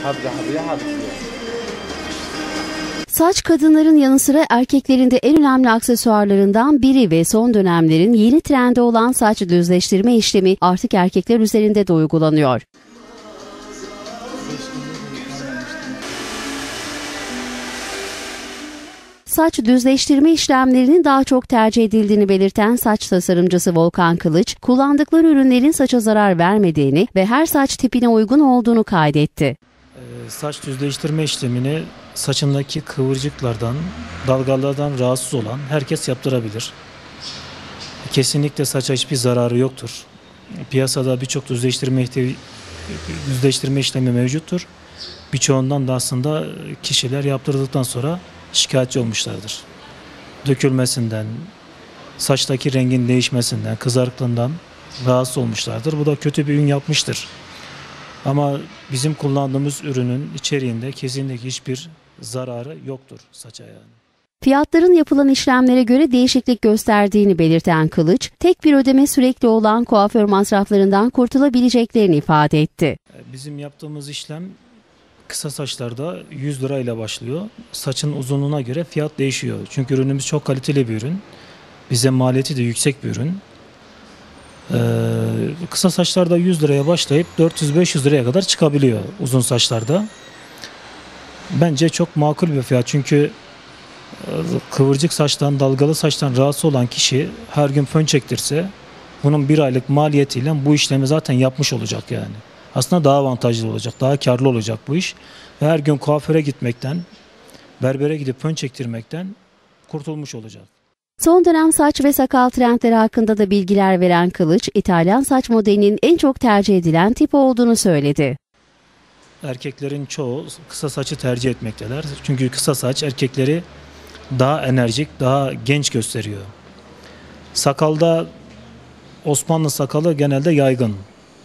Saç kadınların yanı sıra erkeklerin de en önemli aksesuarlarından biri ve son dönemlerin yeni trendi olan saç düzleştirme işlemi artık erkekler üzerinde de uygulanıyor. Saç düzleştirme işlemlerinin daha çok tercih edildiğini belirten saç tasarımcısı Volkan Kılıç, kullandıkları ürünlerin saça zarar vermediğini ve her saç tipine uygun olduğunu kaydetti. Saç düzleştirme işlemini saçındaki kıvırcıklardan, dalgalardan rahatsız olan herkes yaptırabilir. Kesinlikle saça hiçbir zararı yoktur. Piyasada birçok düzleştirme işlemi mevcuttur. Birçoğundan da aslında kişiler yaptırdıktan sonra şikayetçi olmuşlardır. Dökülmesinden, saçtaki rengin değişmesinden, kızarıklığından rahatsız olmuşlardır. Bu da kötü bir ün yapmıştır. Ama bizim kullandığımız ürünün içeriğinde kesinlikle hiçbir zararı yoktur saça yani. Fiyatların yapılan işlemlere göre değişiklik gösterdiğini belirten Kılıç, tek bir ödeme sürekli olan kuaför masraflarından kurtulabileceklerini ifade etti. Bizim yaptığımız işlem kısa saçlarda 100 lirayla başlıyor. Saçın uzunluğuna göre fiyat değişiyor. Çünkü ürünümüz çok kaliteli bir ürün. Bize maliyeti de yüksek bir ürün. Kısa saçlarda 100 liraya başlayıp 400-500 liraya kadar çıkabiliyor uzun saçlarda. Bence çok makul bir fiyat. Çünkü kıvırcık saçtan, dalgalı saçtan rahatsız olan kişi her gün fön çektirse bunun bir aylık maliyetiyle bu işlemi zaten yapmış olacak yani. Aslında daha avantajlı olacak, daha karlı olacak bu iş. Ve her gün kuaföre gitmekten, berbere gidip fön çektirmekten kurtulmuş olacak. Son dönem saç ve sakal trendleri hakkında da bilgiler veren Kılıç, İtalyan saç modelinin en çok tercih edilen tip olduğunu söyledi. Erkeklerin çoğu kısa saçı tercih etmekteler. Çünkü kısa saç erkekleri daha enerjik, daha genç gösteriyor. Sakalda Osmanlı sakalı genelde yaygın.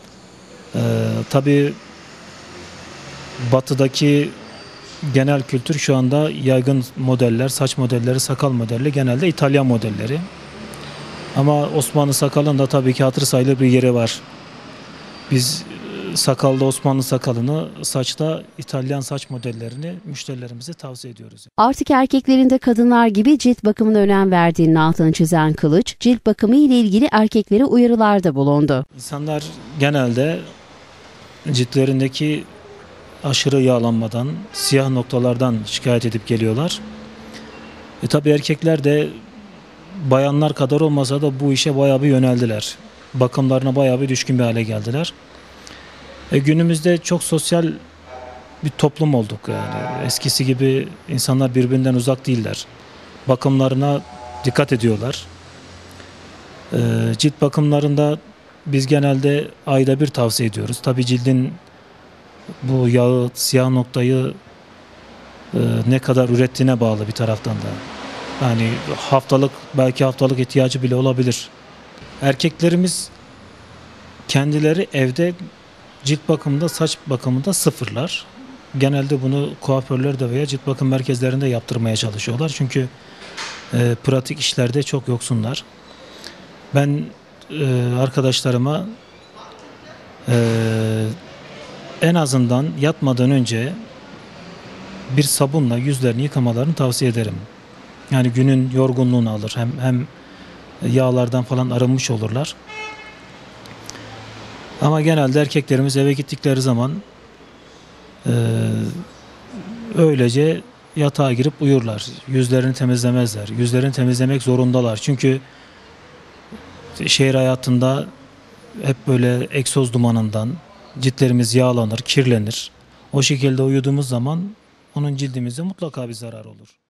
Tabii batıdaki genel kültür şu anda yaygın modeller, saç modelleri, sakal modelleri genelde İtalyan modelleri. Ama Osmanlı sakalının da tabii ki hatırı sayılır bir yeri var. Biz sakalda Osmanlı sakalını, saçta İtalyan saç modellerini müşterilerimize tavsiye ediyoruz. Artık erkeklerin de kadınlar gibi cilt bakımına önem verdiğinin altını çizen Kılıç, cilt bakımı ile ilgili erkeklere uyarılarda bulundu. İnsanlar genelde ciltlerindeki aşırı yağlanmadan, siyah noktalardan şikayet edip geliyorlar. Tabii erkekler de bayanlar kadar olmasa da bu işe bayağı bir yöneldiler. Bakımlarına bayağı bir düşkün bir hale geldiler. Günümüzde çok sosyal bir toplum olduk yani. Eskisi gibi insanlar birbirinden uzak değiller. Bakımlarına dikkat ediyorlar. Cilt bakımlarında biz genelde ayda bir tavsiye ediyoruz. Tabii cildin bu yağı, siyah noktayı ne kadar ürettiğine bağlı bir taraftan da. Yani belki haftalık ihtiyacı bile olabilir. Erkeklerimiz kendileri evde cilt bakımında, saç bakımında sıfırlar. Genelde bunu kuaförlerde veya cilt bakım merkezlerinde yaptırmaya çalışıyorlar. Çünkü pratik işlerde çok yoksunlar. Ben arkadaşlarıma en azından yatmadan önce bir sabunla yüzlerini yıkamalarını tavsiye ederim. Yani günün yorgunluğunu alır. Hem yağlardan falan arınmış olurlar. Ama genelde erkeklerimiz eve gittikleri zaman öylece yatağa girip uyurlar. Yüzlerini temizlemezler. Yüzlerini temizlemek zorundalar. Çünkü şehir hayatında hep böyle egzoz dumanından ciltlerimiz yağlanır, kirlenir. O şekilde uyuduğumuz zaman onun cildimize mutlaka bir zarar olur.